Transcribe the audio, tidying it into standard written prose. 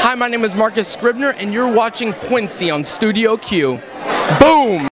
Hi, my name is Marcus Scribner, and you're watching Quencie on Studio Q. Boom!